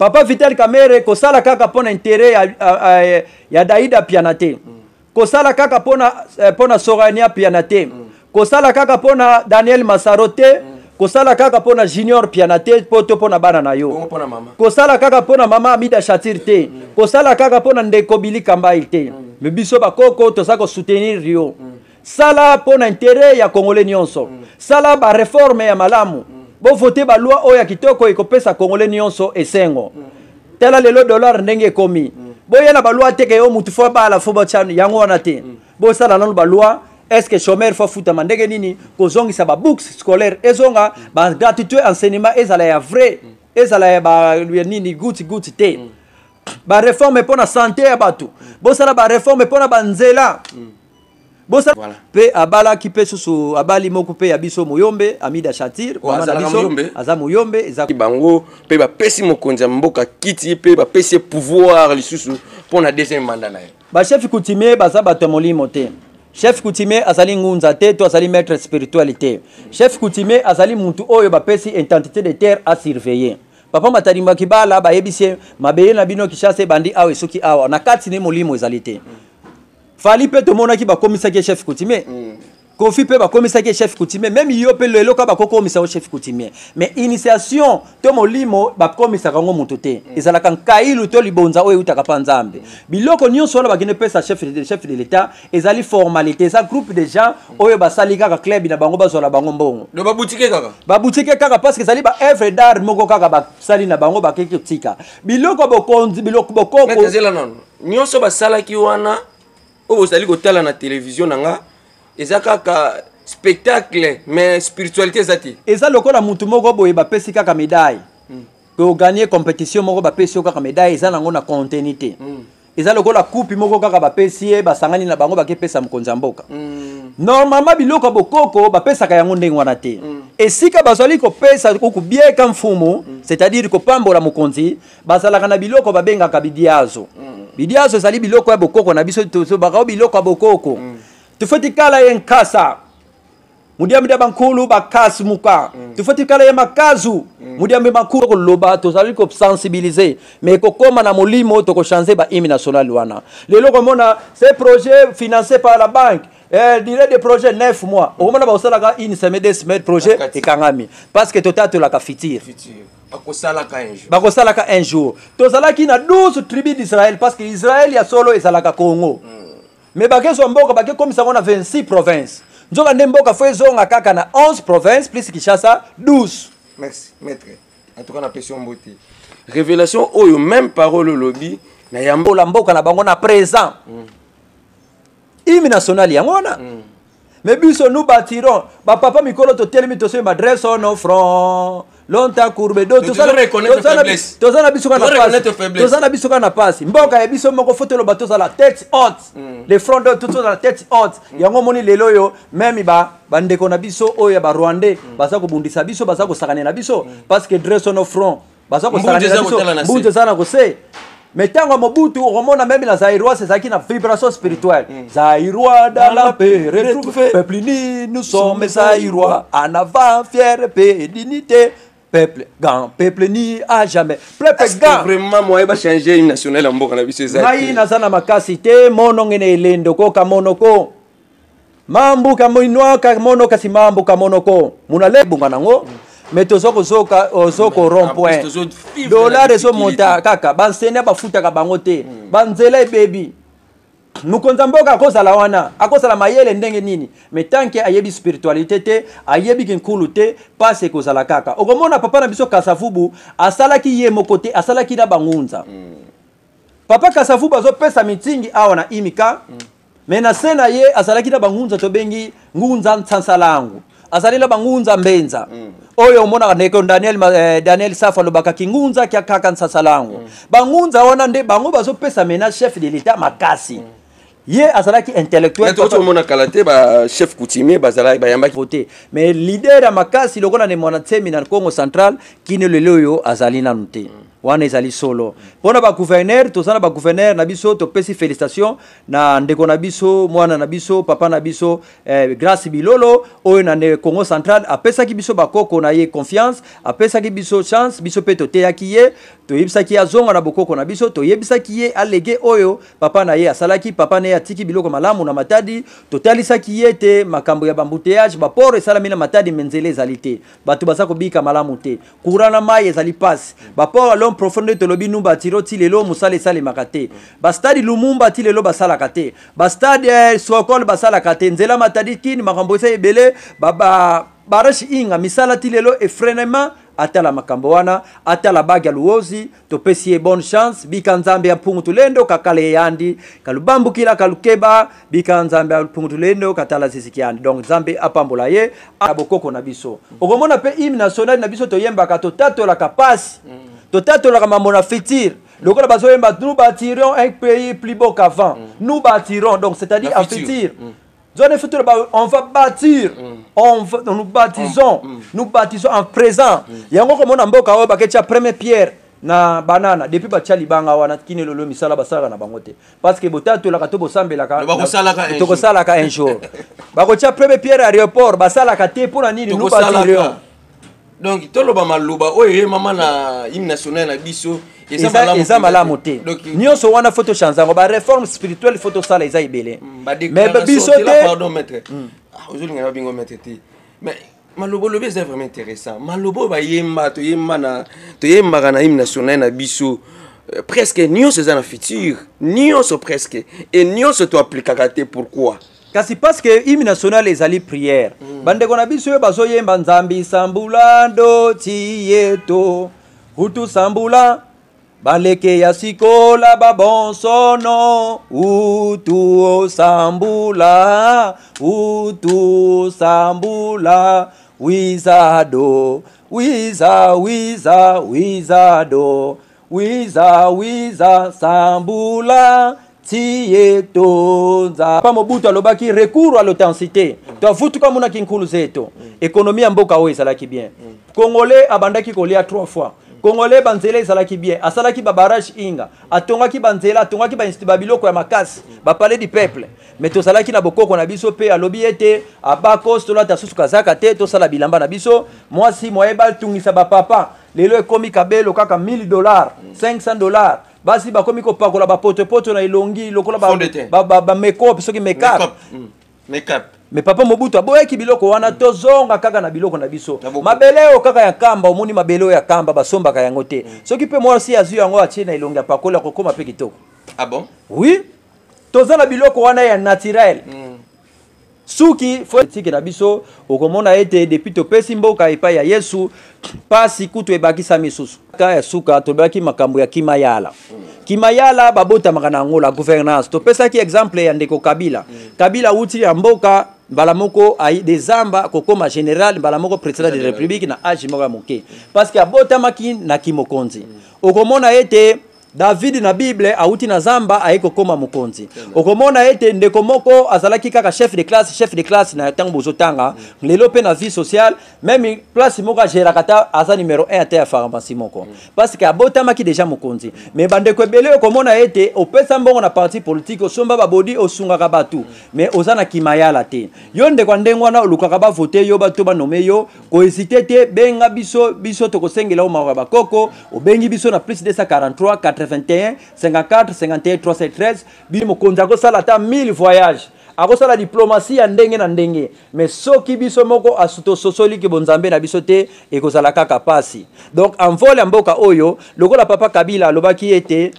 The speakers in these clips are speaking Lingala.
Papa Vital Kamerhe kosala kaka pona intérêt ya Daïda Pianate. Kosala kaka pona Sorania Pianate. Kosala kaka pona Daniel Massarote. Kosala kaka pona Junior Pianate poto pona bana na yo. Kosala kaka pona mama Amida Chatir te. Kosala kaka pona Ndeko Bili Kambaï te. Me biso bakoko to sako soutenir yo. Sala pona intérêt ya Congolais nyonso. Sala ba réforme ya malamu. Bo voter ba loi oya kitoko ekopesa Congolais nyonso esengo. Tela lelo dollar ndenge komi. Bo yena ba loi teke yo mutu fo ba la fo ba chan yango wana te. Bo sala nanu ba loi est-ce que chômeur faut futa mandenge nini ko zongi sa ba books scolaire ezonga ba gratuité enseignement ezala ya vrai ezala ya ba nini guti te. Ba réforme pona santé ya batu. Bo sala ba réforme pona banzela. Bosa voilà. Pe abala ki pe susu abali moko pe abiso Muyombe Amida Chatir aza Muyombe ezaki bango pe ba pesi mokonza mboka kiti pe ba pesi pouvoir lisusu pour na deuxième mandat na. Ba chef coutumier baza bato molimo te. Chef coutumier azali ngunza te to azali maître spiritualité. Chef coutumier azali muntu oyo ba pesi intensité de terre à surveiller. Papa Matarimba Kibala ba yebise mabeye na bino kishase bandi awe soki awa na kati ne molimo ezali te. Fali pe to mona ki ba komisa ki chef coutumier. Kofi pe ba komisa ki chef coutumier même yo pe lelo ka ba komisa o chef coutumier. Mais initiation to molimo ba komisa kango muntu te. Ezala kan kailu to libonza oyo utaka pa nzambe. Biloko nyonso wana ba kine pesa chef de l'état ezali formalité ça groupe de gens oyo ba sali kaka club na bango bazola bango mbongo. Do ba boutique kaka. Ba boutique kaka parce que ezali ba œuvre d'art moko kaka ba sali na bango ba keke tika. Biloko bokonzi biloko bokoko. Mais ezela non. Nyonso ba sala ki wana vous allez à la télévision, et ça kaka spectacle, mais spiritualité zati. Et ça le coup la mutu moko boye ba pesi kaka médaille. Que gagner compétition moko ba pesi kaka médaille, ça nango na continuité. Et ça le coup la coupe moko kaka ba pesi ba sangani na bango ba ke pesa mkonza mboka. Normalement biloko bokoko ba pesa ka yango ndenge wana te. Et si ka bazali ko pesa ko bien comme fumo, c'est-à-dire ko pambola mokonzi, bazala kana biloko ba benga ka bidiazo. Bidiazo zali biloko ya bokoko na biso to ba biloko ya bokoko. Tufati kala yenkasa. Mudiambe bankulu bakasi muka. Tufati kala ya makazu. Mudiambe bankulu ko loba to zali ko sensibiliser mais ko koma na molimo to ko changer ba hymne national wana. Lelo ko mona ces projets financés par la banque durée des projets 9 mois. Au moment où on a une semaine, 2 semaines, projet et kangami. Parce que total, tu l'as qu'à fitir. Bakosala ka un jour. Tozala ki na 12 tribus d'Israël parce que Israël ya solo ezalaka Congo. Mais bakeso mboka bake comme ça on a 26 provinces. Nzoka ndemboka fo ezonga kaka na 11 provinces plus Kinshasa 12. Merci maître. En tout cas na question mboti. Révélation oyo même parole lobby na yambo la mboka na bango na présent. Hymne national yangona. Mais biso nous bâtirons. Ba papa mikolo to telemi to se m'adresse au front. Longtemps courbé do to ça faiblesse. To ça na biso kana passe. To ça na biso kana passe. Mboka ya biso moko foto lo bato za la tête haute. Les fronts de tout la tête haute. Yango moni lelo yo même ba bandeko na biso oyo ba Rwandais baza ko bundisa biso baza ko sakane na biso parce que dresse au front. Baza ko sakane na biso. Bunde za na ko se. Mais tant que Mobutu, on a même la Zaïrois, c'est ça qui a une vibration spirituelle. Zaïrois dans la paix, retrouvé. Peuple uni, nous sommes Zaïrois. En avant, fier, paix et dignité. Peuple gant, peuple ni à jamais. Peuple gant. Vraiment, moi, je vais changer une nationale en Boka. Maï Nazana Makasite, monongene lendoko kamonoko. Mambu kamoinoa kamono kasi mambu kamonoko. Munale bunganango. Mais tozoko zoka ozoko rond-point. Dollar ezo monta kaka bansene bafuta ka bangote. Banzela baby. Mukonza mboka akozala wana, akozala mayele ndenge nini. Mais tant que ayebi spiritualité te, ayebi kinkulu te, passe kozala kaka. Okomona papa na biso Kasavubu, asalaki ye mokote, asalaki na bangunza. Papa Kasavubu azo pesa mitingi awa na imika. Mais na sena ye asalaki na bangunza to bengi ngunza nsansalangu. Azalila bangunza mbenza. Oyo mona neko Daniel Safa lobaka kingunza kya kaka nsasalangu. Bangunza wana nde bango bazo pesa mena chef de l'état makasi. Ye azalaki intellectuel. Mais tout mona kalate ba chef coutumier bazala ba yamba voter. Mais leader ya makasi lokola ne mona tsemi na Congo central kine leloyo azalina nute. Wana ezali solo. Pona ba gouverneur, tozana ba gouverneur na biso to pesi félicitations na ndeko na biso, mwana na biso, papa na biso, grâce bilolo oyo na Congo central apesa ki biso bakoko na ye confiance, apesa ki biso chance, biso peto te yakiye, toyebisaki azonga na bokoko na biso toyebisaki ye alege oyo papa na ye asalaki papa na ye atiki biloko malamu na matadi totalisaki ye te makambo ya bambouteillage baporo esalami na matadi menzele ezali te bato baza kobika malamu te courant na mai ezali pasi baporo alom profonde tolobi numba tiro ti lelo mosala esalemaka te bastadi lumumba ti lelo basalaka te bastade sokol basalaka te nzela matadi kini makambo esa ebele barashi inga misala ti lelo efrenema atala makambo wana atala baga luozi topesi ye bonne chance bika nzambe ya mpungu tulendo kakale yandi kalubambu kila kalukeba bika nzambe ya mpungu tulendo katala zisikiandi donc nzambe apambola ye abokoko na biso okomona pe hymne national na biso toyembaka totatola kapasi totatola kamambo na futur lokola bazoyemba nous bâtirons un pays plus beau qu'avant nous bâtirons donc c'est-à-dire en futur on va bâtir, nous baptisons, nous baptisons en présent. Yango comme on a mboka oyo baketia première pierre na banana depuis batia libanga wana kine lolo misala basala na bangote parce que botato la kato bosambela ka to sala ka un jour bakotia première pierre aéroport basala ka te pour nini nous bâtirons. Donc toloba maloba oyo mama na hymne national na biso eza malamu te nyonso wana photo chanzango ba réforme spirituelle photo sala eza ibele mais biso te pardon maître aujourd'hui ngana bingo maître te mais malobo lobe c'est vraiment intéressant malobo ba yemba to yemba na hymne national na biso presque nyonso eza na futur nyonso presque et nyonso to appliquer te pourquoi kasi parce que hymne national ezali prière bandeko na biso bazoyemba nzambi sambulando tieto hutu sambula baleke ya sikola babonsono utu sambula wizado wiza sambula tietonza pa mobutu alobaki recours à l'authenticité toafutuka muna kinkulu zeto économie ya mboka oyo ezalaki bien congolais abandaki kolia 3 fois congolais banzela ezalaki bien asalaki babarage inga atongaki banzela atongaki bainstitut babiloko ya makasi bapale du peuple mais tozalaki na bokoko na biso pe alobi ete abakos tolata susu kazaka te tosala bilamba na biso mwasi moyeba atungisa bapapa lelo ekomi kabelo kaka $1000 $500 basi bakomi kopakola bapotepoto na elongi lokola ba make-up soki make-up mais papa mobutu aboyaki biloko wana tozonga kaka na biloko na biso mabeleo kaka ya kamba omoni mabeleo ya kamba basombaka yango te soki pe mwasi azu yango atie na elongi apakola kokoma pe kitoko ah bon oui toza na biloko wana ya naturel suki fo tiki na biso okomona ete depuis topesi mboka epai ya Yesu pasi kutu ebakisa misusu ka ya suka tobaki makambo ya kimayala kimayala babota makana ngola gouvernance topesaki exemple ya ndeko Kabila uti ya mboka mbala moko dezamba kokoma général mbala moko président de la république na age moko moke parce que abota maki na kimokonzi okomona ete David na Bible auti na zamba aiko koma mukonzi okomona ete ndeko moko azalaki kaka chef de classe na tango bozotanga lelo pe na vie sociale même place moko gera kata aza numéro 1 ate ya pharmacie moko parce que abotamaki déjà mukonzi mais bandeko ebele okomona ete opesa mbongo na parti politique osomba babodi osungaka batu mais ozana kimayala te yo ndeko ndengwana olukaka ba voter yo bato ba nommer yo ko hésiter te benga biso tokosengela o mako bakoko obengi biso na plus 243 81 54 51 313 bimo konza ko sala ta 1000 voyages ako sala diplomatie ya ndenge na ndenge mais soki biso moko asuto sosoli ke bonzambe na biso te ekozala kaka pasi donc en vol mboka oyo lokola papa Kabila alobaki ete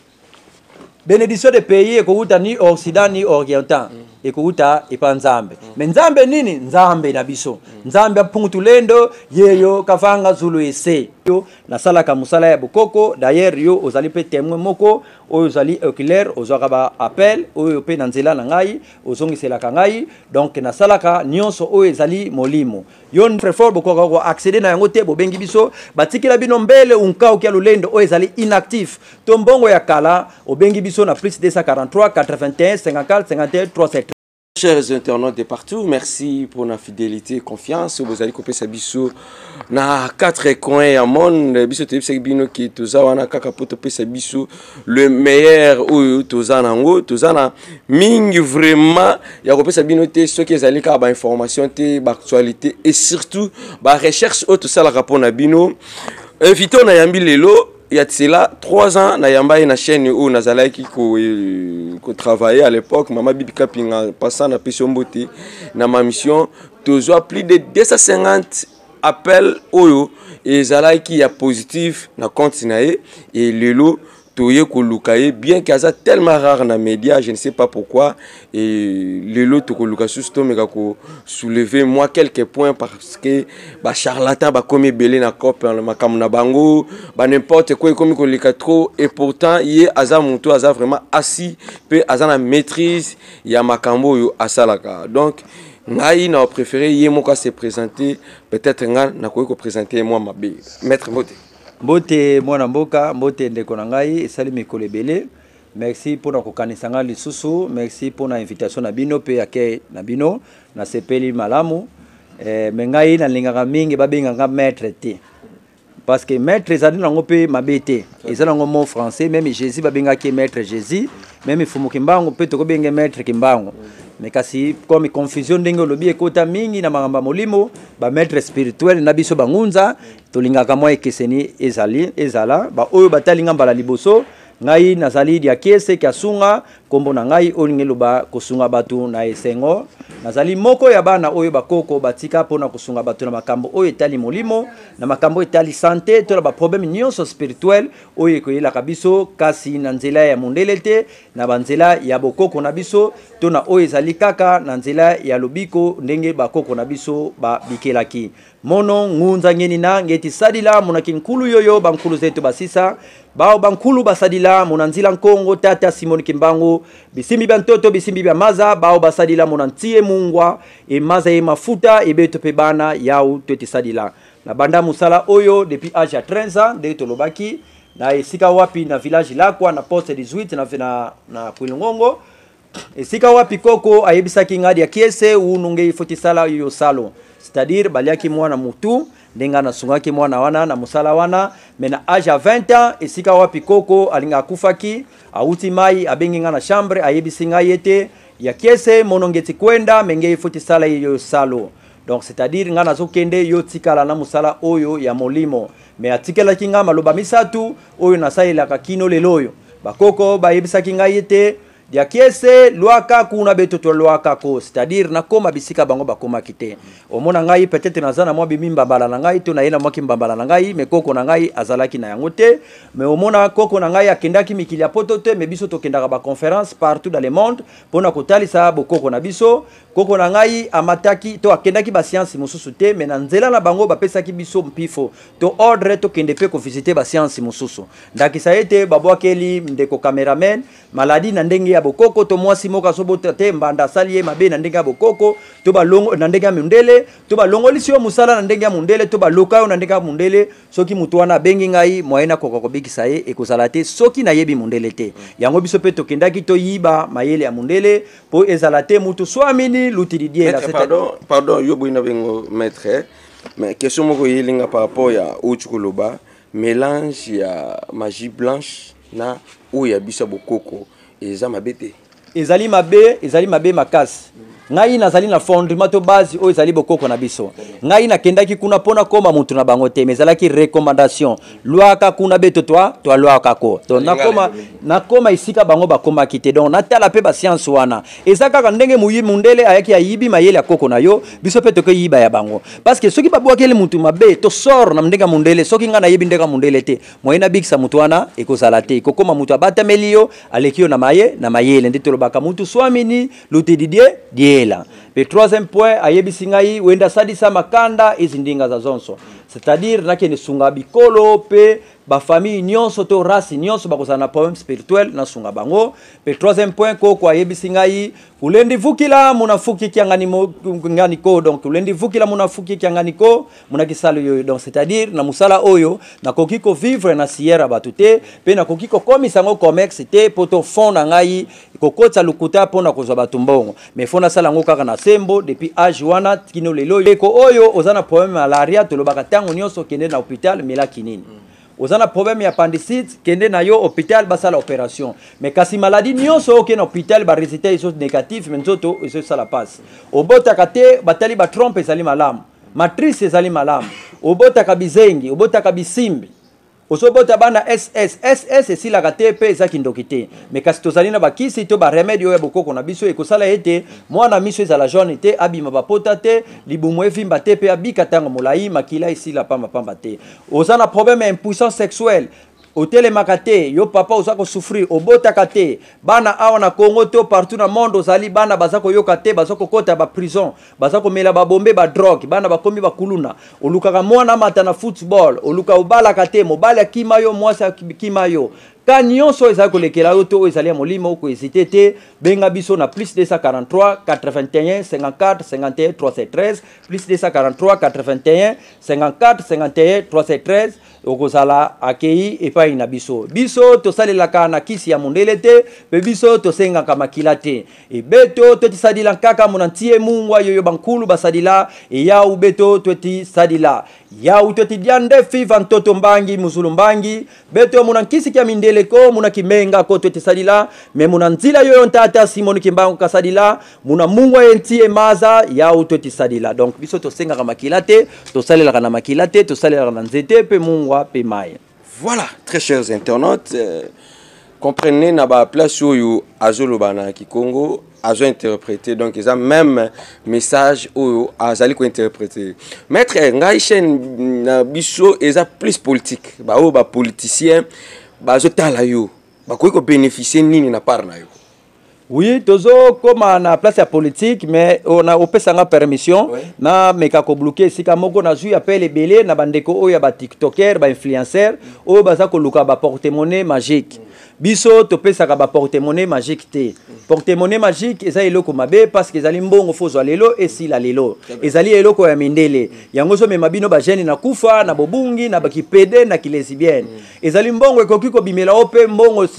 bénédiction de pays ekouta ni occident ni oriental ekouta epa nzambe mais nzambe nini nzambe na biso nzambe apungu tulendo yeyo kafanga zulu ese yo nasalaka musala ya bokoko d'ailleurs yo ozali pe témoin moko oyo ozali oculaire ozwaka ba appel oyo pe na nzela na ngai ozongiselaka ngai donc nasalaka nyonso oyo ezali molimo yo très fort bokoko ko accéder na yango te bobengi biso batikila bino mbele unka okia lulendo oyo ezali inactif to mbongo ya kala obengi biso na plus 243 81 54 51 37. Chers internautes de partout, merci pour la fidélité et confiance. Vous allez couper sa bisou na 4 coins à monde. Bisou te bisou bino qui toza wana kaka poto pe sa bisou le meilleur ou toza nango toza na mingi vraiment ya couper sa bino te ce qui ezali ka ba information te ba actualité et surtout ba recherche au tout ça la rapport na bino. Invité na yambi lelo il y a cela 3 ans na yamba na chaîne où nazala qui ko travailler à l'époque Mama Bibi Kapinga passant na Pesombote na ma mission toujours plus de 250 appels oyo et zala qui est positif na compte nae et lelo toye ko lukaye bien qu'il y tellement rare na média je ne sais pas pourquoi et lelo to ko luka susto me ko soulever moi quelques points parce que ba charlatan ba comme belé na cop na kamuna bango ba n'importe quoi comme ko lika trop et pourtant yé aza monto aza vraiment assis pe aza na maîtrise ya makambo yo asalaka donc ngai na préféré yé moko se présenter peut-être nga na ko présenter moi mabe maître Mbote. Mbote mwana mboka, mbote ndeko na ngai, esali mikolo ebele. Merci pour na kokanisa nga lisusu, merci pour na invitation na bino pe yake na bino na sepeli malamu. Me ngai na lingaka mingi babenga nga maître te. Parce que maître ezali nango pe mabete. Ezali nango mot français, même Jésus babenga ki maître Jésus, même fumu kimbango pe to ko benga maître kimbango. Mais kasi comme confusion ndenge lobi ekota mingi na magamba molimo ba maître spirituel na biso bangunza tolingaka mwa ekeseni ezala ba oyo batalinga mbala liboso ngai nazali dia kese kasunga kombo na ngai olingelo ba kosunga batu na esengo nazali moko ya bana oyo bakoko batika pona kosunga batu na makambo oyo etali molimo na makambo etali santé to ba problème nyonso spirituel oyo ekoyela kabiso kasi na nzela ya mondele te na banzela ya bokoko na biso to na oyo ezali kaka na nzela ya lobiko ndenge bakoko na biso ba bikelaki mono ngunza ngeni na ngeti sadila monaki nkulu yoyo bankulu zetu basisa bao bankulu basadila monanzila nkongo tata Simon Kimbangu bisimbi bantoto bisimbi bya maza bao basadila monantie mungwa e maza e mafuta e beto pe bana yau tweti sadila na banda musala oyo depuis âge ya 13 ans de tolobaki na esika wapi na village lakwa na poste 18 na Kwilongongo esika wapi koko ayebisaki ngadi ya kiese ununge ifoti sala yo salo c'est-à-dire baliaki mwana mutu ndenga na sungaki mwana wana na musala wana mena âge à 20 ans esika wapi koko alinga kufaki auti mai abenginga na chambre ayebisinga yete ya kiese monongeti kwenda menge ifoti sala yo salo donc c'est-à-dire ngana zokende yo tikala na musala oyo ya molimo me atikela kinga maloba misatu oyo nasaila kakino leloyo bakoko bayebisaki ngayete dia kiese luaka kuna betoto luaka ko c'est-à-dire nakoma bisika bango bakoma kite omona ngai peut-être nazana mwa bimimba bala na ngai to na yena mwa kimbambala na ngai me koko na ngai azalaki na yango te me omona koko na ngai akendaki mikili ya poto te me biso to kendaka ba conférence partout dans le monde pona kotalisa bokoko na biso koko na ngai amataki to akendaki ba science mususu te me na nzela na bango bapesaki biso mpifo to ordre to kende pe ko visiter ba science mususu ndakisa ete babwakeli ndeko cameraman maladi na ndenge ya bokoko to mwasi moka sobota te mbanda saliye mabe na ndenge ya bokoko to balongo na ndenge ya mundele to balongolisi yo musala na ndenge ya mundele to baloka yo na ndenge ya mundele soki mutu wana bengi ngai moyena kokobikisa ye ekozala te soki na yebi mundele te yango biso pe tokendaki to yiba mayele ya mundele po ezala te mutu swamini lutididie la pardon yo boina bengo maître mais question moko yelinga par rapport ya uchukoloba mélange ya magie blanche na oya bisa bokoko eza mabete ezali mabe makasi ngai nazali na fondement to base o ezali bokoko na biso ngai nakendaki kuna pona koma mutu na bango te mezalaki recommandation luaka kuna beto to luaka ko donc nakoma isika bango bakoma kite donc natala pe ba science wana ezaka ka ndenge muyi mundele ayaki ayibi mayele akoko na yo biso pe to ke yiba ya bango parce que soki babwakeli mutu mabe to sort na ndenge mundele soki nga na yibi ndenge mundele te moyena bikisa mutu wana ekozala te kokoma mutu abatameli yo aleki yo na mayele ndito lobaka mutu swamini lutididie die le troisième point ayebisi ngai wenda sadisa makanda ezindinga za zonso c'est-à-dire nakene sunga bikolo pe ba famille nyonso to race nyonso bakozana na problème spirituel na sunga bango pe troisième point ko kwa yebisi ngai ulendi vukila munafuki ngani ko donc ulendi vukila munafuki ngani ko munakisalo yo donc c'est-à-dire na musala oyo na kokiko vivre na sierra batute pe na kokiko komisango comex te poto fond na ngai kokotsa lukuta pona kozwa batumbongo mais fona sala ngo kaka na sembo depuis âge wana kino lelo eko oyo ozana problème malaria to lobaka tango nyonso kende na hôpital mela kinini ozana problème ya appendicite kende na yo hôpital basala opération mais kasi maladie nyonso ke na hôpital ba résultat iso négatif mais nzoto iso sala passe obota kate batali ba trompe ezali malamu matrice ezali malamu obota kabizengi obota kabisimbi osobota bana SS esilaka te mpe eza kindoki te me kasi tozali na bakisi to baremedi oyo ya bokoko na biso ekosala ete mwana miso ezala jaune te abima bapota te libumu evimba te mpe abika ntango molai makila esila pambapamba te oza na problème ya impuissance sexuelle otelemaka te yo papa oza kosouffrir obotaka te bana awa na Congo to partout na monde ozali bana baza koyoka te baza kokota ba prison baza komela babombe ba drogue bana bakomi bakuluna olukaka mwana mata na football oluka obalaka te mobali akima yo mwasi akima yo ka nyonso ezali kolekela yo to ezali ya molimo okohésite te benga biso na plus 243 81 54 51 313 plus 243 81 54 51 313 okozala akei epai na biso tosalelaka na kisi ya mondele te pe biso tosengaka makila te ebeto totisadila kaka mona ntie mungwa yoyo bankulu basadila eyau beto totisadila yau totidia ndefi vantoto mbangi muzulu mbangi beto mona nkisi kya mindele ko mona kimenga ko totisadila me mona nzila yoyo ntata simoni kimbangu kasadila mona mungwa yentie maza yau totisadila donc biso tosengaka makila te tosalelaka na makila te tosalelaka na nzete pe mungwa pe mai. Voilà, très chers internautes, comprenez na ba place où azolobana ki Congo azo interprété donc ils ont même message où azali ko interpréter. Maître ngai chaîne na biso eza plus politique. Ba o ba politicien ba zo tala yo. Ba ko bénéficier nini na part na yo. Oui, tozo comme na place ya politique mais on a opesanga permission na meka ko bloquer sika moko na zui appel belé na bandeko oya ba tiktoker ba influenceur o baza ko luka ba porte-monnaie magique. Biso topesaka ba porte-monnaie magique te. Porte-monnaie magique eza eloko mabe parce que ezali mbongo fozo lelo esila lelo. Ezali eloko ya mindele. Yango so mema bino ba jeune na kufa na bobungi na bakipede na kilesibienne. Ezali mbongo ekoki ko bimela ope mbongo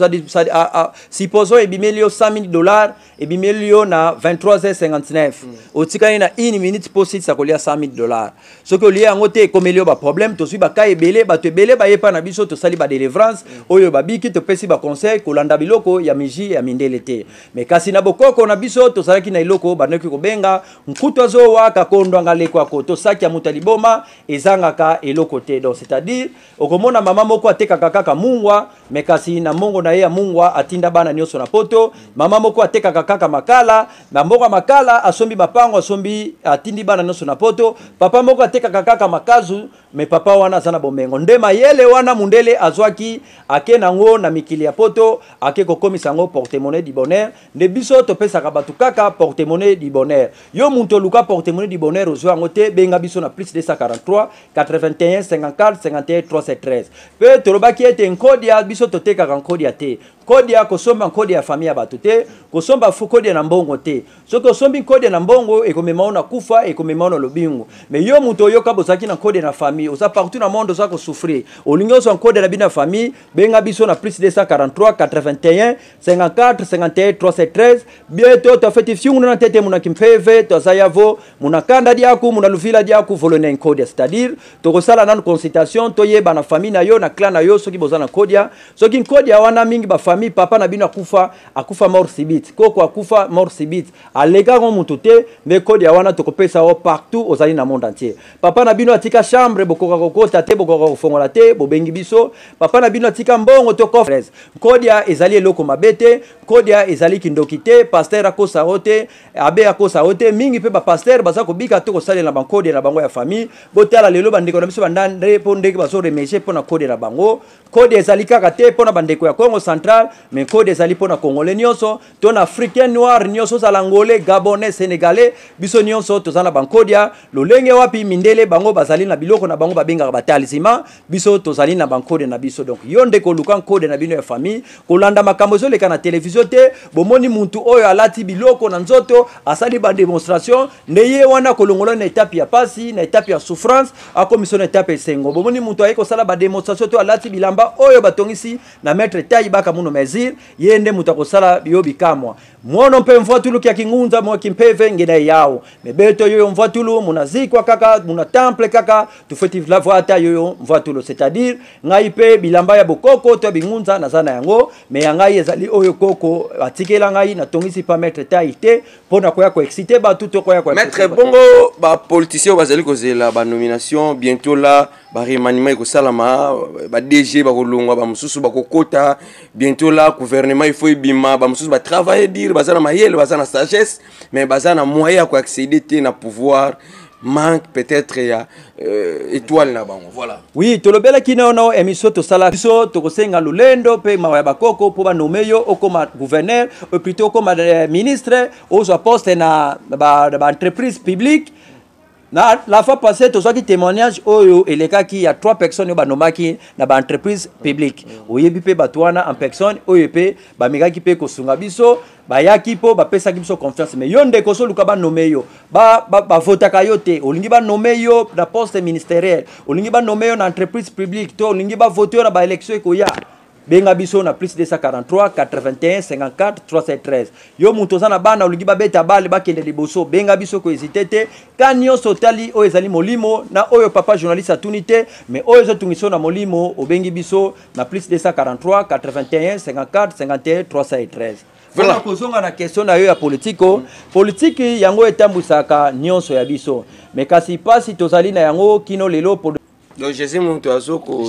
supposons ebimeli yo $100,000 et bimelio na 23h59 otikani na 1 minute posit sa kolia $100,000 ce que lié en côté comme elio ba problème to sui ba ka ebele ba to ebele ba yepa na biso to sali ba délivrance oyo ba biki to pesi ba conseil ko landa biloko ya miji ya mindele te mais kasi na bokoko na biso to salaki na iloko ba neki ko benga nkuto zo wa ka kondo ngale kwa ko to saki ya mutaliboma ezanga ka eloko te donc c'est-à-dire okomona mama moko ateka kaka mungwa mais kasi na mongo na ye ya mungwa atinda bana nyoso na poto mama moko ateka kaka makala na mboka makala asombi mapango asombi atindi bana nyoso na poto papa moko ateka kaka makazu me papa wana sana bomengo ndema yele wana mundele azwaki ake nango na mikili ya poto ake kokomisa ngo porte-monnaie du bonheur nde biso to pesa ka batu kaka porte-monnaie du bonheur yo muntu luka porte-monnaie du bonheur ozwa ngote benga biso na plus 243 81 54 51 313 pe tolobaki ete nkodia biso to teka ka nkodia te kodia kosomba nkodia ya famille ya batu te kosomba kodia na mbongo te soko sombi kodia na mbongo ekomema na kufa ekomema na lobingo mais yo muntu oyoka bozaki na kodia na famille oza partout na monde oza ko souffrir olingo so kodia na bina famille benga biso na plus 243 81 54 51 313 bieto to feti fiungu na tete muna kimpeve to zayavo muna kanda diaku muna lufila diaku volone kodia c'est-à-dire to kosala na consultation to yeba na famille na yo na clan na yo soki bozana kodia soki kodia wana mingi ba famille papa na bino akufa mort subite koko akufa mort subite alega ngo mutu te mais kodia wana to kopesa o partout ozali na monde entier papa na bino atika chambre bokoka kokota te bokoka kofongola te bobengi biso papa na bino atika mbongo to coffre kodia ezali eloko mabete kodia ezali kindoki te pasteur akosa ote abe akosa ote mingi pe ba pasteur baza kobika to kosalela na bankodia na bango ya famille botala lelo bandeko na biso bandande po ndeke bazo remercier po na kodia na bango kodia ezali kaka te po na bandeko ya Congo central mais kodia ezali po na congolais nyonso to na africain noir nyonso za langolais gabonais sénégalais biso nyonso to zana bankodia lolenge wapi mindele bango bazali na biloko na bango babengaka batalisima biso to zali na bankodia na biso donc yonde ko lukan kodia na bino ya famille kolanda makambo zo leka na télévision te bomoni muntu oyo alati biloko na nzoto asali ba démonstration neye wana kolongola na étape ya pasi na étape ya souffrance akomiso na étape esengo bomoni muntu ayeko sala ba démonstration to alati bilamba oyo batongisi na maître tayi baka muno mezir yende muntu akosala yo bikamwa mwono mpe mvwatulu kia kingunza mwa kimpeve ngena yao mebeto yoyo mvwatulu munazikwa kaka muna temple kaka tufe faut la voix ta yo voix tout, c'est-à-dire ngai pe bilamba ya bokoko to bingunza na zana yango mais ngai ezali oyo koko atikela ngai na tongisi pas mettre ta ité pona koya ko exciter ba tout koya ko maître bongo ba politicien bazali kozela ba nomination bientôt là ba remaniement ko salama ba DG ba kolongwa ba mususu ba kokota bientôt là gouvernement il faut bima ba mususu ba travailler dire bazana mayele bazana sagesse mais bazana moyen ko accéder na pouvoir manque peut-être ya étoile na bango voilà oui tolobela kina ono émission to sala biso to kosenga lulendo pe mawa bakoko po ba nomeyo okoma gouverneur ou plutôt comme ministre aux postes na ba entreprise publique. La fois passée, tu as dit témoignage où il y a 3 personnes qui ont une entreprise publique. Où il y a en personne, où il y a des gens qui ont biso, bayaki po bapesa kibiso confiance mais yonde koso luka ba nommé yo ba vota kayote olingi ba nommé yo na poste ministériel olingi ba nommé yo na entreprise publique to olingi ba voter na ba élection ekoya benga biso na plus de 243 81 54 313 yo muto za na bana olingi ba beta bale ba kende liboso benga biso ko hésiter kanyo sotali o ezali molimo na oyo papa journaliste atunité mais oyo zo tungiso na molimo obengi biso na plus de 243 81 54 51 313. Voilà kozonga na question na yo ya politiko politique yango etambusaka nyonso ya biso mais kasi pasi tozali na yango kino lelo donc Jésus muntu azoko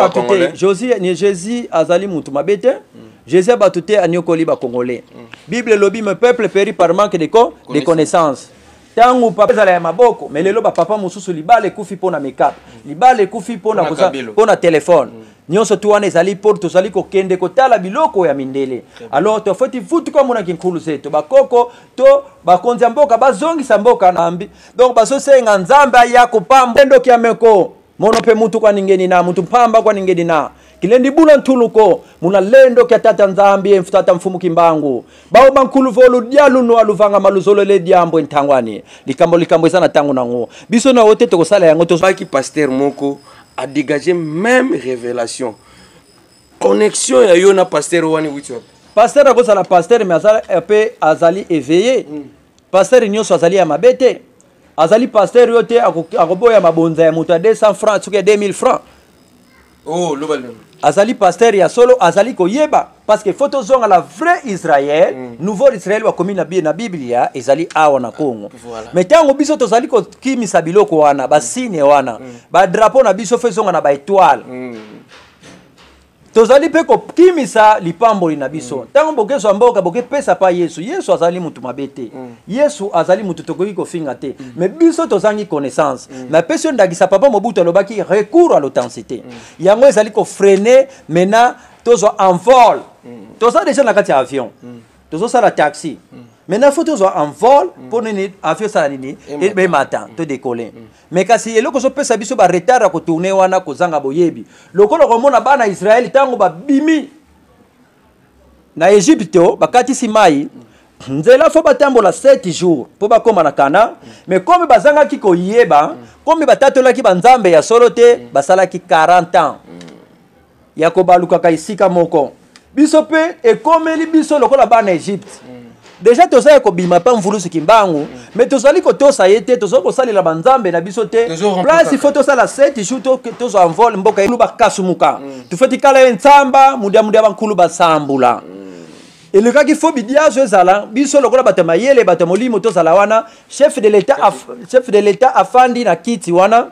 Jésus azali muntu mabete Jésus batute anyokoli ba congolais Bible lobi me peuple périt par manque de connaissances tangu papa zala ya maboko mais lelo ba papa mususu libale kufi pona make-up libale kufi pona pona téléphone nyonso tu wana ezali pour tozali kokende kotala biloko ya mindele alors to foti futu comme na kinkulu zetu bakoko to bakonzi mboka bazongisa mboka na ambi donc basosenga nzambe ya kopamba ndo kiameko mono pe mutu kwa ningeni na mutu pamba kwa ningeni na kilendi bula ntuluko muna lendo kya tata nzambi mfutata mfumu kimbangu bao bankulu volu dialu no aluvanga maluzolo le diambo ntangwani likambo sana tangu nango biso na wote to sala yango to baki pasteur moko a dégagé même révélation connexion ya yo na pasteur wani wicho pasteur akosa la pasteur mais azali éveillé pasteur nyoso azali ya mabete azali pasteur yote akoboya mabonza ya muta 200 francs tuke 2000 francs oh lobal azali pasteur ya solo azali koyeba parce que photo zonga la vrai Israël nouveau Israël wa komina na Biblia ezali awa na Kongo mais tango biso tozali ko kimisa biloko wana basine wana ba drapeau na biso fezonga na ba étoile tozali pe ko kimisa lipambo na biso tango bokezo mboka boke pesa pa Yesu azali mutu mabete Yesu azali mutu tokoki ko finga te mais biso tozangi connaissance na peso ndagisa papa Mobutu alobaki recours à l'authenticité yango ezali ko freiner maintenant tozo en vol tozo déjà na kati avion tozo sala taxi maintenant faut tozo en vol pour nini avion sala nini et be matin to décoller mais kasi eloko so pesa biso ba retard ko tourner wana ko zanga boyebi lokolo ko mona bana Israël tango ba bimi na Egypte bakati simai nzela fo batambola 7 jours po bakoma na Kana mais comme bazanga ki ko yeba comme batatola ki banzambe ya solo te basala ki 40 ans ya ko baluka ka isika moko biso pe e komeli biso lokola bana Egypte déjà toza ko bima pa mvulusu kimbangu mais tozali ko tosa yete tozo ko salela banzambe na biso te place faut to sala 7 jours tozo envol mboka luba kasumuka tu foti kala ensamba mudia bankulu basambula eleka ki fo bidia zo zala biso lokola batama yele batamolimo tozala wana chef de l'état afandi na kiti wana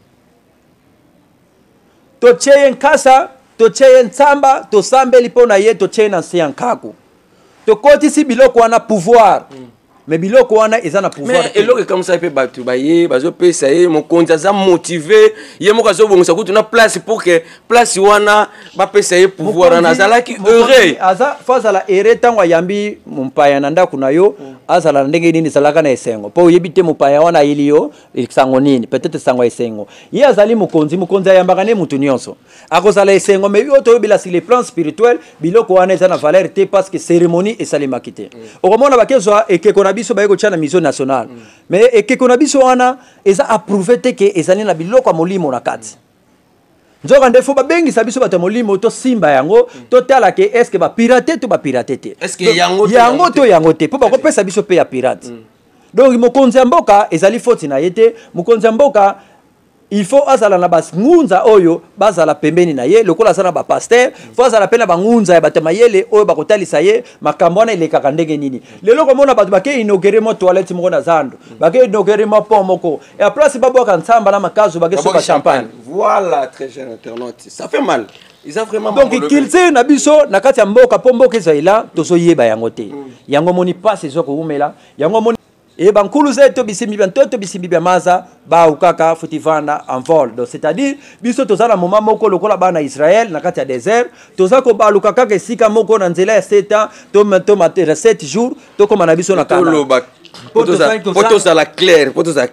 to cheye nkasa to cheye nsamba to sambeli pona ye to cheye na siankaku to koti si biloko wana pouvoir mais biloko wana ezana pouvoir mais eloko comme ça peut batu baye bazo pesa ye mon konza za motiver ye moko zo bongo kutu na place pour que place wana ba pesa ye pouvoir na zala ki heureux aza faza la ere tango yambi mpaya nanda kuna yo azala ndenge nini salaka na esengo po yebite mpaya wana ilio sango nini peut-être sango esengo ye azali mukonzi yambaka ne mutu nyonso akozala esengo mais yo to bila sur le plan spirituel biloko wana ezana valeur te parce que cérémonie esalima kite okomona bakezo ekeko na biso bayeko tshana mission nationale mais ekeko na biso wana eza approuvé te ke ezali na biloko molimo na kati nzoka ndefo babengisa biso bato molimo to simba yango to tala ke est-ce que ba pirate to ba pirate te est-ce que yango te po bako pesa biso pe ya pirate donc mokonzi mboka ezali foti na yete mokonzi mboka il faut azala na bas ngunza oyo bazala pembeni na ye lokola azala ba pasteur faut azala pena ba ngunza ya batamayele oyo bakotalisa ye makambo wana elekaka ndenge nini lelo komona bato bake inogere mo toilette moko na zando bake inogere mo pont moko et à place baboka nsamba na makazo bake soka champagne. Voilà, très jeune internaute, ça fait mal. Ils ont vraiment donc kiltse na biso na kati ya mboka po mboka ezala tozo yeba yango te yango moni passe ezoko umela yango moni et bankulu zeto bisimbi bantoto bisimbi bya maza ba ukaka futivana en vol donc c'est-à-dire biso tozala moment moko lokola bana Israël na kati ya désert tozako ba lukaka ke sika moko na nzela ya 7 ans to 7 jours to koma na biso na kana poto za la clair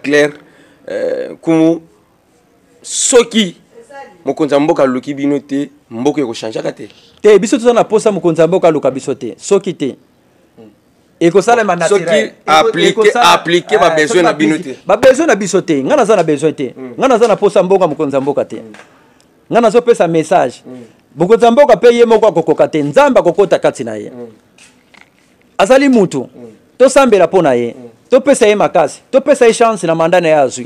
kumu soki mokonza mboka luki bino te mboka eko changer te biso tozana na posa mokonza mboka luka biso te soki te ekosala ma naturel appliquer ba besoin na bino te ba besoin na biso te ngana za na besoin te ngana za na posa mboka mokonza mboka te ngana zo pesa message mokonza mboka pe ye moko akokoka te nzamba kokota kati na ye azali mutu to sambela pona ye to pesa ye makasi to pesa ye chance na mandana ya azui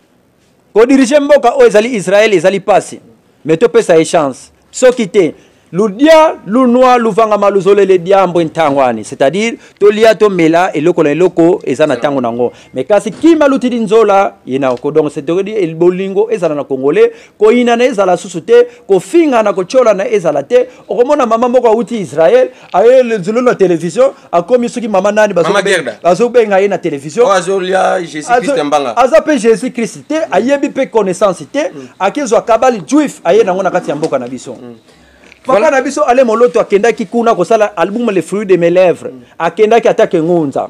ko dirige mboka o ezali Israël ezali pasi mais to pesa ye chance soki te ludia lunwa luvanga maluzolele diambo ntangwani c'est-à-dire to lia to mela eloko na eloko ezana tango nango mais kasi kima lutidi nzola yena ko donc c'est-à-dire el bolingo ezala na congolais ko ina na ezala susute ko finga na ko chola na ezala te okomona mama moko uti Israël aye le zulu na télévision akomi soki mama nani bazo benga ye na télévision azolia Jésus Christ mbanga azape Jésus Christ te ayebi pe connaissance te akezo akabali juif aye nango na kati ya mboka na biso. Papa na biso ale moloto akenda ki kuna ko sala album les fruits de mes lèvres akenda ki attaque ngunza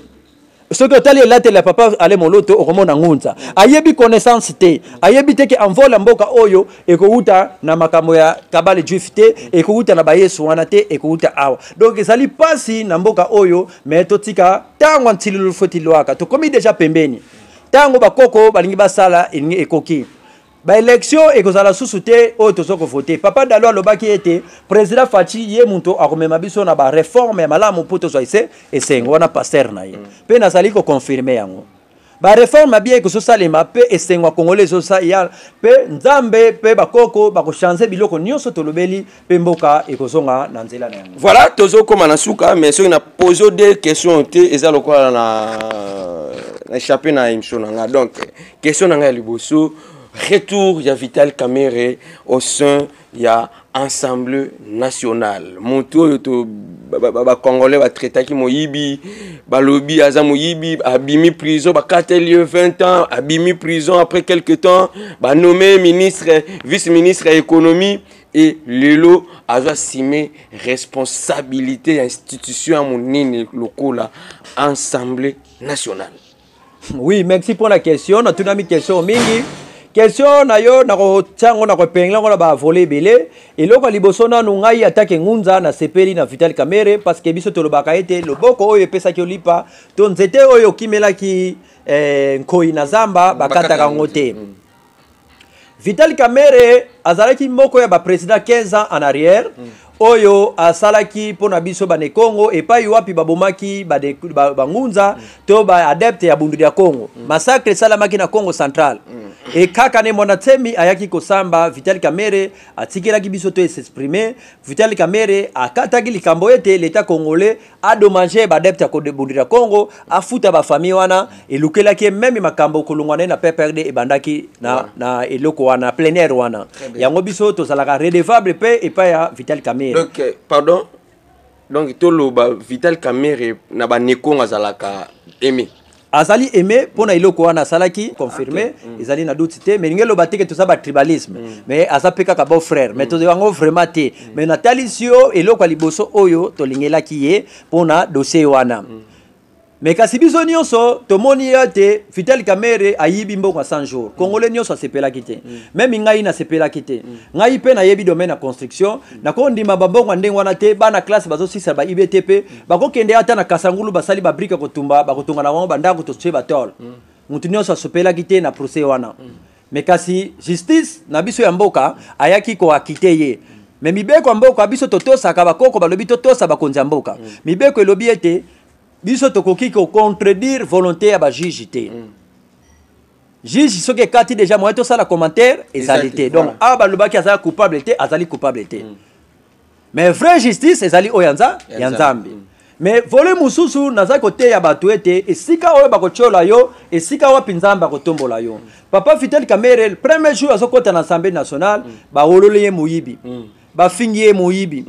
ce que tali la tele papa ale moloto okomona ngunza ayebi connaissance te ayebi te ki envola mboka oyo ekouta na makambo ya kabale juif te ekouta na ba Yesu wana te ekouta awa donc ezali pasi na mboka oyo mais totika tango ntililo fotilwaka to komi déjà pembeni tango bakoko balingi basala iningi ekoki ba élection ekozala susute o tozoko voter papa dalo alobaki ete président Fachi ye muntu akomema biso na ba réforme ya malamu poto zoise esengo wana pasteur na ye pe nazali ko confirmer yango ba réforme bien que so salema pe esengo congolais so sa ya pe nzambe pe bakoko bako changer biloko nyonso tolobeli pe mboka ekozonga na nzela na yango. Voilà tozoko manasuka mais so na poser des questions te ezalo kwa na échapper na émission nga donc question nga liboso retour ya Vital Kamerhe au sein ya Assemblée nationale. Monto yoto ba congolais ba traitaki moyibi ba lobby aza moyibi abimi prison ba 4 lieu 20 ans abimi prison après quelques temps ba nommé ministre vice-ministre économie et lelo aza simé responsabilité institution monene lokola Assemblée nationale. Oui, merci pour la question. On a tout mis question mingi. Question na yo na ko tsango na ko pengla ngona ba voler belé et loko liboso na nungai attaque ngunza na sepeli na Vital Kamerhe parce que biso tolobaka ete loboko oyo pesa ki olipa to nzete oyo kimela ki nkoi na zamba bakata ngote. Vital Kamerhe azalaki moko ya ba président 15 ans en arrière oyo asalaki pona biso bane Congo et pa wapi babomaki bangunza to ba adepte ya bundu ya Congo massacre salamaki na Congo central et kaka ne monatemi ayaki kosamba Vital Kamerhe atikelaki biso to s'exprimer Vital Kamerhe akataki likambo ete l'état congolais a dommagé ba adepte ya bundu ya Congo afuta ba famille wana elukelaki même makambo kolongwana na PPRD e bandaki na eloko wana plein air wana yango biso to salaka redevable pe et pa ya Vital Kamerhe. Donc, pardon. Donc, toloba Vital Kamerhe na ba nekonga zalaka aimé. Azali aimé pour na iloko wana salaki confirmé ezali na doute te mais ngelo bateke to ça ba tribalisme mais azapeka ka beau frère mais to yango vraiment te mais na talisio eloko liboso oyo to lingelaki ye pour na dossier wana. Mais kasi biso nyonso tomoni ate Vital Kamerhe ayibi mbongo 100 jours congolais nyonso asepela kite même ngai na sepela kite ngai pe na yebi domaine na construction na ko ndima babongo ndenge wana te bana classe bazo sisa ba IBTP bako kende ata na Kasangulu basali ba brique kotumba bakotunga na wango bandako to tse batol mutu nyonso asepela kite na procès wana mais kasi justice na biso ya mboka ayaki ko akite ye mais mibeko ya mboka biso totosa ka bakoko balobi totosa bakonzi ya mboka mibeko elobi ete biso tokoki ko contredire volonté ya ba juge te juge soki kati déjà moyen to sala commentaire ezali te donc a balobaki azali coupable te azali coupable te mais vraie justice ezali oyanza ya nzambe mais volé mususu naza kote ya bato ete esika oyo bakochola yo esika wapi nzambe akotombola yo papa Vital Kamerhe le premier jour azokota na assemblée nationale bawololi ye moyibi bafingi ye moyibi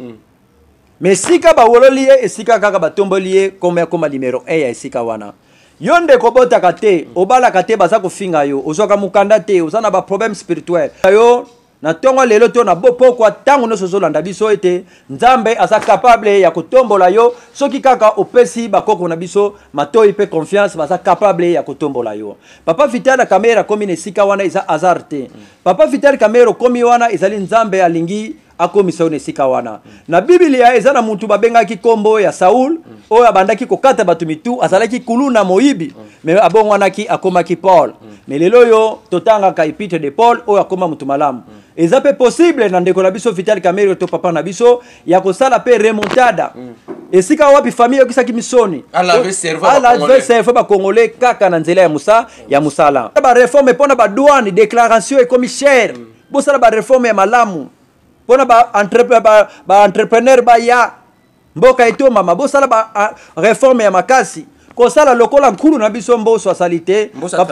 mais sika bawololi ye esika kaka batomboli ye koma numéro 1 ya esika wana yo ndeko botaka te obalaka te baza kofinga yo ozwaka mukanda te oza na baproblème spirituel yo na tongo lelo to na bopokwa tango no sozolanda biso ete nzambe aza capable ya kotombola yo soki kaka opesi bakoko na biso matoi pe confiance baza capable ya kotombola yo papa Vital Kamerhe komi nesika wana isa hasard te papa Vital Kamerhe komi wana ezali nzambe alingi akomisa yo nesika wana na Biblia eza na mutu babengaki kombo ya Saul oyo abandaki kokata batu mitu azalaki kuluna moyibi mais abongwanaki akomaki Paul mais lelo yo totangaka épître de Paul oyo akoma mutu malamu eza pe possible na ndeko na biso Vital Kamerhe to papa na biso ya kosala pe remontada esika wapi famille yokisaki misoni ala servo ba congolais kaka na nzela ya musala ba réforme pona ba douane déclaration ekomi cher bosala ba réforme ya malamu pona ba entrepreneur ba ya mboka etoma mabosala ba réforme ya makasi kosala lokola nkulu na biso Mbosso asalite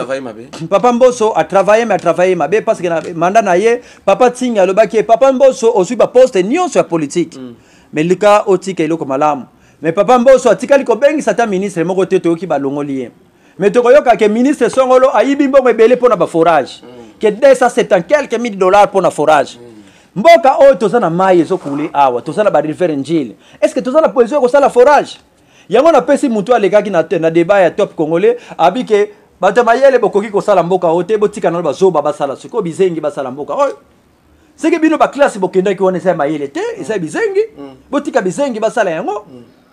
papa Mbosso a travaillé mabe parce que na mandat na ye papa Tinga alobaki papa Mbosso osui ba poste nyonso ya politique mais lika otika eloko malamu mais papa Mbosso atikali ko bengi sata ministre moko te toyoki balongoli ye mais tokoyoka ke ministre songolo ayibi mbongo ebele pona ba forage que 270 quelques mille dollars pona forage mboka oyo tozana mai ezokule awa tozana ba rivière Njili est-ce que tozana poezo ko sala forage yango na pesi mutu alekaki na débat ya top congolais abike bato mayele bokoki ko sala mboka ote botika na bazoba basala siko bizengi basala mboka oyo seke bino ba classe bokendaki wana esa mayele te esa bizengi botika bizengi basala yango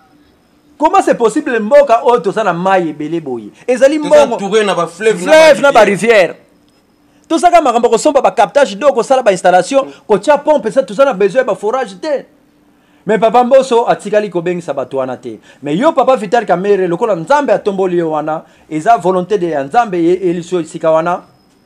comment c'est possible mboka oyo tozana mai ebele boyi ezali mbongo touré na ba fleuve na ba rivière tout ça comme makambo ko somba ba captage d'eau ko sala ba installation ko tia pompe ça tout ça na besoin ba forage te mais papa Mbosso atikali ko bengisa bato wana te mais yo papa Vital Kamerhe lokola nzambe atomboli yo wana eza volonté de ya nzambe ye eliso isika wana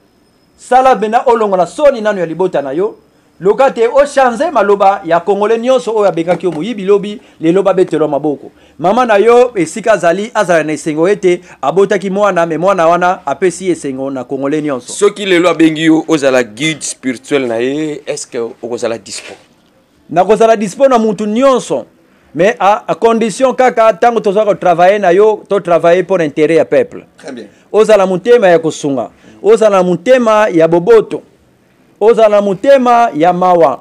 sala bena olongo na soni nanu ya libota na yo lokate o changer maloba ya congolais nyonso oyo abengaki yo moyibi lobi le loba betelo maboko mama na yo esika zali azala na esengo ete abotaki mwana me mwana wana apesi esengo na congolais nyonso soki lelo abengi yo ozala guide spirituel na ye est-ce que okozala dispo nakozala dispo na mutu nyonso mais à condition kaka tango tozaka travailler na yo to travailler pour intérêt ya peuple très bien ozala mutema ya kosunga ozala mutema ya boboto ozala mutema ya mawa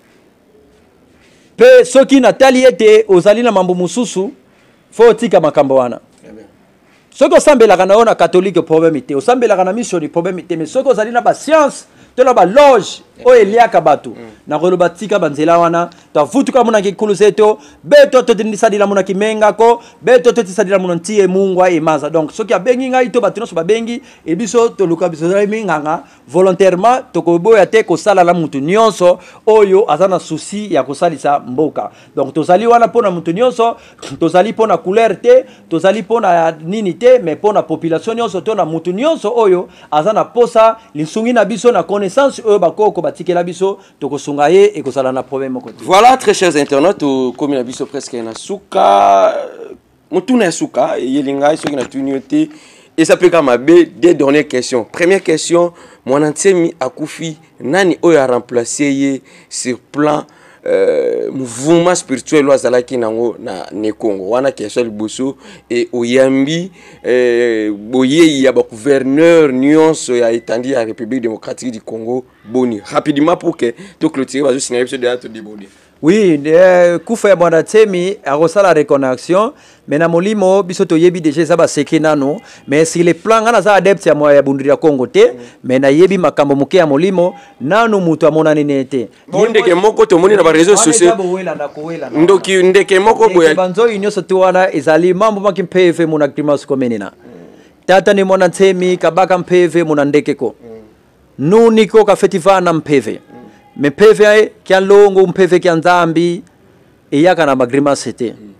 pe soki natali ete ozali na mambo mususu fo tika makambo wana soki osambelaka na yo na catholique problème te osambelaka na mission problème te mais soki ozali na ba science to la ba loge o eliaka batu na koloba tika banzela wana to vutuka muna kikulu seto beto to tindisadila muna kimenga ko beto to tisadila muna ntie mungwa e maza donc soki abengi ngai to batu no so babengi e biso to luka biso zala minganga volontairement to ko boya te ko sala la mutu nyonso oyo azana souci ya ko salisa mboka donc to zali wana pona mutu nyonso to zali pona couleur te to zali pona nini te mais pona population nyonso to na mutu nyonso oyo azana posa lisungi na biso na connaissance oyo bakoko batikela biso to ko sunga ye e ko sala na problème ko. Voilà, très chers internautes, comme na biso presque na suka mutuna suka yelinga soki na tuniote et ça peut comme deux dernières questions. Première question, mon Ntemi akufi nani oyo a remplacé ye sur plan mouvement spirituel wazalaki nango na Nekongo wana question liboso et oyambi boye ya ba gouverneur nyonso ya étendue ya République démocratique du Congo boni rapidement pour que to clôturer bazo signaler episode ya to débonder. Oui, kufa ya Bwana Ntemi akosala reconnaction mais na molimo biso to yebi déjà ça ba sekina no mais si les plans ngana za adepte ya moya ya bundiri ya Congo te mais na yebi makambo muke ya molimo nanu mutu amona nete ndeke moko to moni na ba réseaux sociaux ndoki ndeke moko boya banzo inyoso to wana ezali mambo maki PV mona klimas komenina tata ni Bwana Ntemi kabaka PV mona ndeke ko nuni ko ka fetivana PV mais PV kia longo PV kia nzambi eyaka na magrima c'était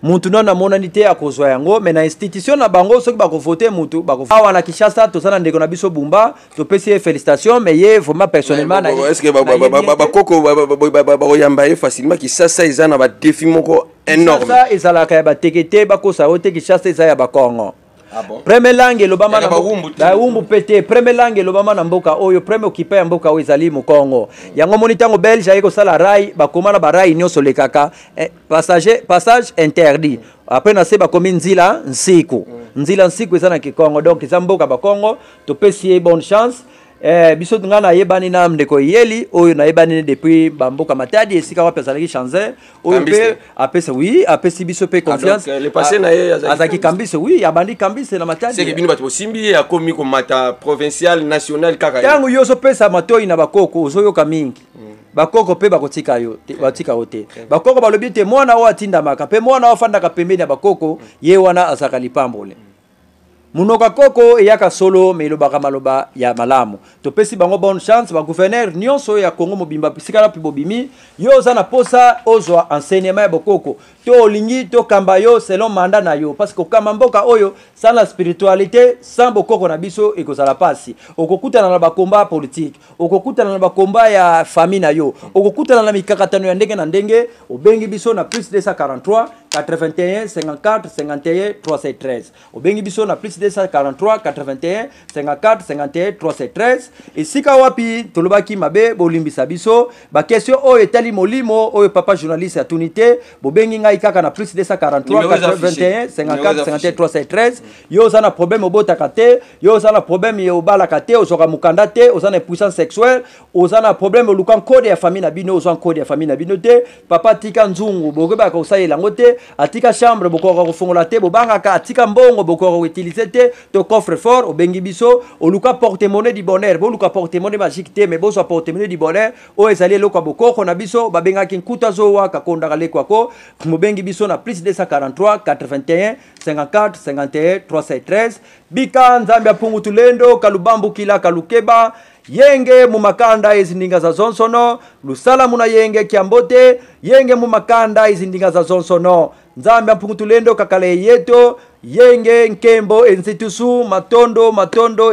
mutu nona monani te akozwa yango mais na institution na bango soki bakovote mutu awa na Kinshasa tosala ndeko na biso Bumba topesi ye félicitations mais ye vraiment personnellement na est-ce que bakoko bakoyamba ye facilement Kinshasa eza na ba défi moko énorme Kinshasa ezalaka ya batekete bakosa ote Kinshasa eza ya bakongo. Ah bon? Premier langue lobama na baumbu pete premier langue lobama na mboka oyo premier occupé ya mboka oyo ezali Mukongo yango moni tango Belge ayeko sala rai bakoma na barai nyonso lekaka passage interdit après na se bakomi nzila nsiku eza na Kikongo donc eza mboka bakongo topesi bonne chance biso nga na yebani na ndeko yeli oyo na yebani depuis bamboka matadi esika wapi azalaki changer oyo pe apesa oui apesi biso pe confiance le passé na ye azaki kambise oui abandi kambise na matadi c'est que bino bato simbi ya komi ko mata provincial national kaka tango yo so pesa matoi na bakoko ozoyoka mingi bakoko pe bakotika yo batika ote bakoko balobi te mwana o atinda maka pe mwana o fanda ka pembeni ya bakoko ye wana azaka lipambole munoka koko eyaka solo melobaka maloba ya malamu topesi bango bonne chance ba gouverneur nyonso ya Congo mobimba pisikala pi bobimi yo za na posa ozwa enseignement ya bokoko to olingi to kamba yo selon mandat na yo parce que kama mboka oyo sans la spiritualité sans bokoko na biso ekozala pasi okokutana na bakomba politique okokutana na bakomba ya famille na yo okokutana na mikakatano ya ndenge na ndenge obengi biso na plus 243 81 54 51 313 obengi biso na plus 243 81 54 51 313 esika wapi tolobaki mabe bolimbisa biso ba question oyo etali molimo oyo papa journaliste atunité bobengi ngai kaka na plus 243 81 54 51 313 yo za na problème obotaka te yo za na problème yo balaka te ozoka mukanda te oza na puissance sexuelle oza na problème olukan code ya famille na bino oza code ya famille na bino te papa tika nzungu bokoba ka usayela ngote atika chambre bokoka kofongola te bobangaka atika mbongo bokoka utiliser te to coffre fort obengi biso oluka porte-monnaie du bonheur boluka porte-monnaie magique te mais bozo porte-monnaie du bonheur o ezali lokwa bokoko na biso babengaki nkuta zowa kakonda lekwako mobengi biso na plus 243 81 54 51 313 bika nzambe apungu tulendo kalubambu kila kalukeba yenge mumakanda izindinga za zonsono lusala muna yenge kiambote yenge mumakanda izindinga za zonsono nzambe apungu tulendo kakale yeto yenge nkembo enzitusu matondo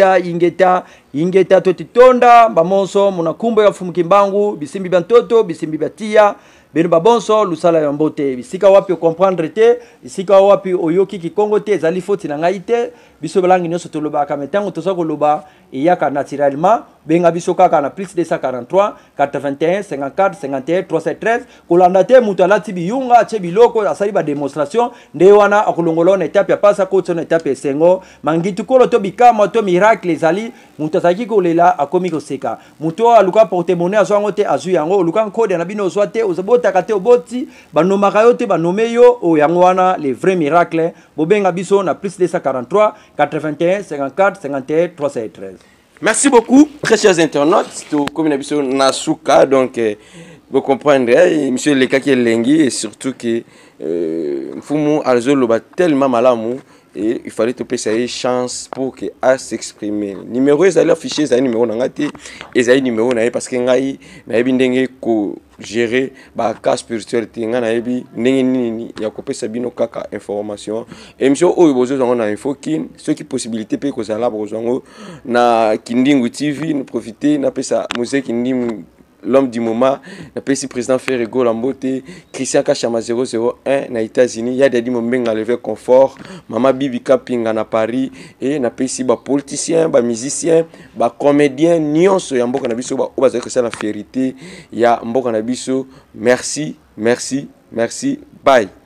ingeta totitonda bamonso munakumbo ya fumukimbangu bisimbi bantoto bisimbi batia beno babonso lusala ya mbote bisika wapi comprendre te bisika wapi oyoki kikongo te ezali foti na ngai te biso balangi nyonso tolobaka metango toza koloba eyaka naturellement benga biso kaka na plus 243 81 54 51 313 kolanda te mutu alati biyunga che biloko asali ba démonstration nde wana akolongola na étape ya pasa ko tsona étape esengo mangitu kolo to bikama to miracle ezali mutu azaki kolela akomi koseka mutu aluka porte-monnaie azwango te azu yango luka nkode na bino ozwa te ozabotaka te oboti banomaka yo te banome yo o yango wana les vrais miracles bobenga biso na plus 243 81 54 51 313. Merci beaucoup, très chers internautes. Comme d'habitude, Nasuka, donc vous comprendrez, monsieur Lekaki Lengi, et surtout que Fumu Alzolo va tellement malamu. Et il fallait te payer une chance pour que a s'exprimer. Numéro ils allaient afficher ça numéro nangati et ça numéro nae parce que ngai na ebi ndenge ko gérer ba cas spiritualité nga na ebi ndenge nini ya ko pesa bino kaka information et monsieur oyo bozo zongo na info kin ce qui possibilité pe ko za la bozo na Kindingu TV nous profiter na pesa musée Kindingu l'homme du moment, le président Ferrego Lambote, Christian Kachama 001 na États-Unis, il y a des moments à lever confort, Mama Bibi Kapinga na Paris et na pays ba politicien, ba musicien, ba comédien, nyonso ya mboka na biso ba obaza que ça la vérité, ya mboka na biso. Merci, bye.